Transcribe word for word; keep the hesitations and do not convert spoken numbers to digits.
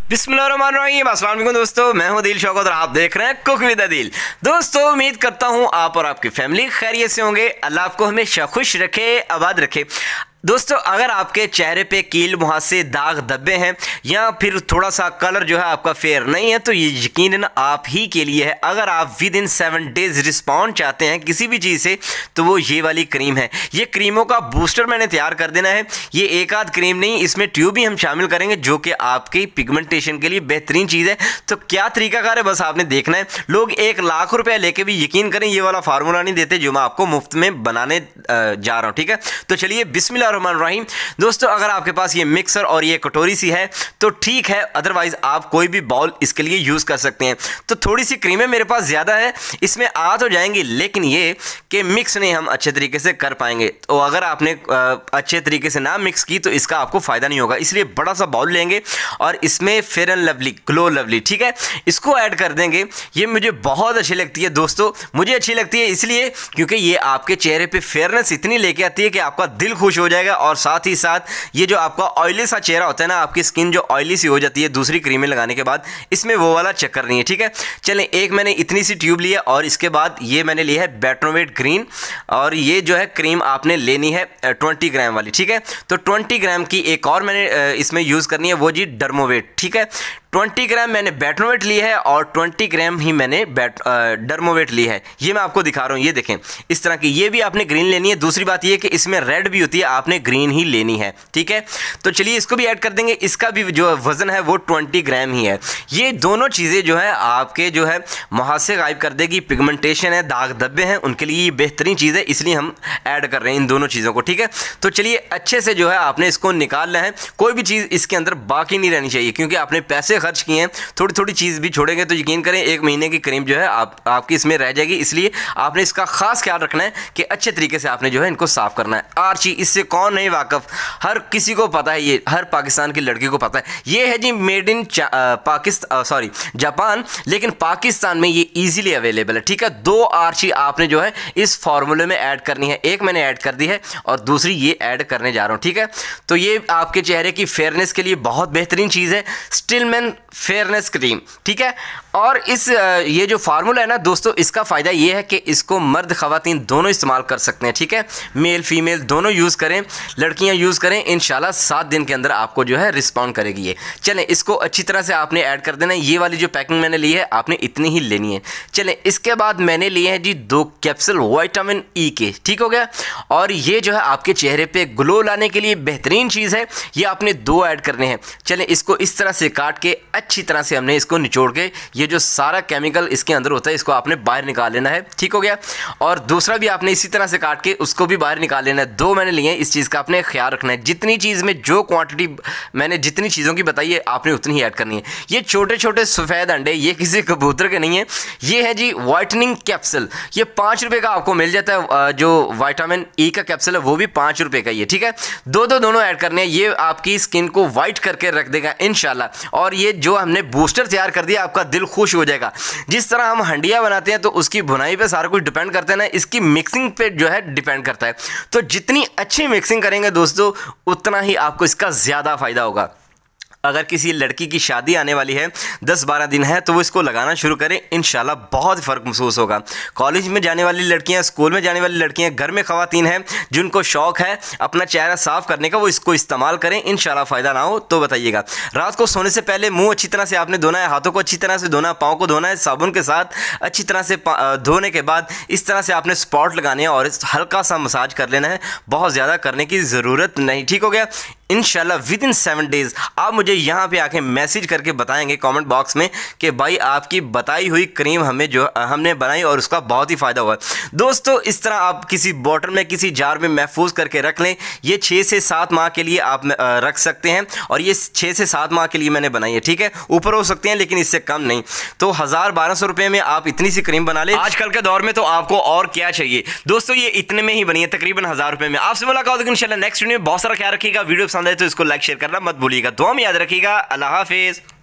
बिस्मिल्लाहिर्रहमानिर्रहीम। अस्सलाम वालेकुम दोस्तों, मैं हूं दिल शौकत और आप देख रहे हैं कुक विद दिल। दोस्तों उम्मीद करता हूं आप और आपकी फैमिली खैरियत से होंगे। अल्लाह आपको हमेशा खुश रखे, आबाद रखे। दोस्तों अगर आपके चेहरे पे कील मुहासे दाग धब्बे हैं या फिर थोड़ा सा कलर जो है आपका फेयर नहीं है तो ये यकीनन आप ही के लिए है। अगर आप within seven days respond चाहते हैं किसी भी चीज़ से तो वो ये वाली क्रीम है। ये क्रीमों का बूस्टर मैंने तैयार कर देना है। ये एक आध क्रीम नहीं, इसमें ट्यूब भी हम शामिल करेंगे जो कि आपकी पिगमेंटेशन के लिए बेहतरीन चीज़ है। तो क्या तरीकाकार है बस आपने देखना है। लोग एक लाख रुपये लेके भी यकीन करें ये वाला फार्मूला नहीं देते जो मैं आपको मुफ्त में बनाने जा रहा हूँ। ठीक है, तो चलिए बिस्मिल्लाह रहीम। दोस्तों अगर आपके पास ये मिक्सर और ये कटोरी सी है तो ठीक है, अदरवाइज आप कोई भी बाउल इसके लिए यूज कर सकते हैं। तो थोड़ी सी क्रीमें मेरे पास ज्यादा है, इसमें आ तो जाएंगी लेकिन ये कि मिक्स नहीं हम अच्छे तरीके से कर पाएंगे। तो अगर आपने अच्छे तरीके से ना मिक्स की तो इसका आपको फायदा नहीं होगा। इसलिए बड़ा सा बाउल लेंगे और इसमें fair and lovely glow lovely ठीक है इसको ऐड कर देंगे। ये मुझे बहुत अच्छी लगती है दोस्तों, मुझे अच्छी लगती है इसलिए क्योंकि ये आपके चेहरे पे फेयरनेस इतनी लेके आती है कि आपका दिल खुश हो जाएगा। और साथ ही साथ ये जो आपका ऑयली सा चेहरा होता है ना, आपकी स्किन जो ऑयली सी हो जाती है दूसरी क्रीमें लगाने के बाद, इसमें वो वाला चक्कर नहीं है। ठीक है, चलें एक मैंने इतनी सी ट्यूब ली है और इसके बाद ये मैंने लिया है बेटनोवेट ग्रीन और ये जो है क्रीम आपने लेनी है ट्वेंटी ग्राम वाली। ठीक है, तो ट्वेंटी ग्राम की एक और मैंने इसमें यूज़ करनी है वो जी डर्मोवेट। ठीक है, ट्वेंटी ग्राम मैंने बेटनोवेट ली है और ट्वेंटी ग्राम ही मैंने बैट डर्मोवेट ली है। ये मैं आपको दिखा रहा हूँ, ये देखें इस तरह की। ये भी आपने ग्रीन लेनी है। दूसरी बात ये कि इसमें रेड भी होती है, आपने ग्रीन ही लेनी है। ठीक है, तो चलिए इसको भी ऐड कर देंगे। इसका भी जो वजन है वो ट्वेंटी ग्राम ही है। ये दोनों चीज़ें जो है आपके जो है मुहासे गायब कर देगी। पिगमेंटेशन है, दाग धब्बे हैं, उनके लिए ये बेहतरीन चीज़ है, इसलिए हम ऐड कर रहे हैं इन दोनों चीज़ों को। ठीक है, तो चलिए अच्छे से जो है आपने इसको निकालना है। कोई भी चीज़ इसके अंदर बाकी नहीं रहनी चाहिए क्योंकि आपने पैसे खर्च किए हैं। थोड़ी थोड़ी चीज़ भी छोड़ेंगे तो यकीन करें एक महीने की क्रीम जो है आप आपकी इसमें रह जाएगी। इसलिए आपने इसका खास ख्याल रखना है कि अच्छे तरीके से आपने जो है इनको साफ करना है। आर्ची इससे कौन नहीं वाकफ, हर किसी को पता है, ये हर पाकिस्तान की लड़की को पता है। ये है जी made in Pakistan sorry Japan, लेकिन पाकिस्तान में ये इजीली अवेलेबल है। ठीक है, दो आर्ची आपने जो है इस फॉर्मूले में ऐड करनी है। एक मैंने ऐड कर दी है और दूसरी ये ऐड करने जा रहा हूँ। ठीक है, तो ये आपके चेहरे की फेयरनेस के लिए बहुत बेहतरीन चीज़ है, स्टिलमैन फेयरनेस क्रीम। ठीक है, और इस ये जो फार्मूला है ना दोस्तों, इसका फ़ायदा ये है कि इसको मर्द ख़वातीन दोनों इस्तेमाल कर सकते हैं। ठीक है, मेल फीमेल दोनों यूज़ करें, लड़कियां यूज़ करें, इंशाल्लाह सात दिन के अंदर आपको जो है रिस्पॉन्ड करेगी ये। चलें इसको अच्छी तरह से आपने ऐड कर देना है। ये वाली जो पैकिंग मैंने ली है आपने इतनी ही लेनी है। चलें इसके बाद मैंने लिए हैं जी दो कैप्सूल विटामिन ई के। ठीक हो गया, और ये जो है आपके चेहरे पे ग्लो लाने के लिए बेहतरीन चीज़ है। ये आपने दो ऐड करने हैं। चलें इसको इस तरह से काट के अच्छी तरह से हमने इसको निचोड़ के ये जो सारा केमिकल इसके अंदर होता है इसको आपने बाहर निकाल लेना है। ठीक हो गया, और दूसरा भी आपने इसी तरह से काट के उसको भी बाहर निकाल लेना है। दो मैंने लिए हैं, इस चीज़ का आपने ख्याल रखना है। जितनी चीज़ में जो क्वांटिटी मैंने जितनी चीज़ों की बताई है आपने उतनी ही ऐड करनी है। ये छोटे छोटे सफ़ेद अंडे ये किसी कबूतर के नहीं है, ये है जी वाइटनिंग कैप्सूल। ये पाँच रुपये का आपको मिल जाता है। जो विटामिन ई का कैप्सूल है वो भी पाँच रुपये का ही है। ठीक है, दो दो दोनों ऐड करने हैं। ये आपकी स्किन को वाइट करके रख देगा इंशाल्लाह। और ये जो हमने बूस्टर तैयार कर दिया आपका दिल खुश हो जाएगा। जिस तरह हम हंडिया बनाते हैं तो उसकी भुनाई पे सारा कुछ डिपेंड करता है ना, इसकी मिक्सिंग पे जो है डिपेंड करता है। तो जितनी अच्छी मिक्सिंग करेंगे दोस्तों उतना ही आपको इसका ज़्यादा फायदा होगा। अगर किसी लड़की की शादी आने वाली है, दस बारह दिन है, तो वो इसको लगाना शुरू करें, इंशाल्लाह बहुत फ़र्क महसूस होगा। कॉलेज में जाने वाली लड़कियां, स्कूल में जाने वाली लड़कियां, घर में ख़वातीन हैं जिनको शौक़ है अपना चेहरा साफ़ करने का, वो इसको इस्तेमाल करें, इंशाल्लाह फ़ायदा ना हो तो बताइएगा। रात को सोने से पहले मुँह अच्छी तरह से आपने धोना है, हाथों को अच्छी तरह से धोना है, पाँव को धोना है साबुन के साथ अच्छी तरह से धोने के बाद इस तरह से आपने स्पॉट लगाने हैं और हल्का सा मसाज कर लेना है, बहुत ज़्यादा करने की ज़रूरत नहीं। ठीक हो गया, इंशाल्लाह विद इन सेवन डेज़ आप मुझे यहाँ पे आके मैसेज करके बताएंगे कमेंट बॉक्स में कि भाई आपकी बताई हुई क्रीम हमें जो हमने बनाई और उसका बहुत ही फ़ायदा हुआ। दोस्तों इस तरह आप किसी बॉटल में किसी जार में महफूज करके रख लें। ये छः से सात माह के लिए आप रख सकते हैं और ये छः से सात माह के लिए मैंने बनाई है। ठीक है, ऊपर हो सकते हैं लेकिन इससे कम नहीं। तो हज़ार बारह सौ रुपये में आप इतनी सी क्रीम बना लें। आजकल के दौर में तो आपको और क्या चाहिए दोस्तों, ये इतने में ही बनी है तकरीबन हज़ार रुपये में। आपसे मुलाकात होगी इंशाल्लाह नेक्स्ट वीडियो में। बहुत सारा ख्याल रखिएगा, वीडियो पसंद आए तो इसको लाइक शेयर करना मत भूलिएगा। दुआ में याद रखिएगा। अल्लाह हाफिज़।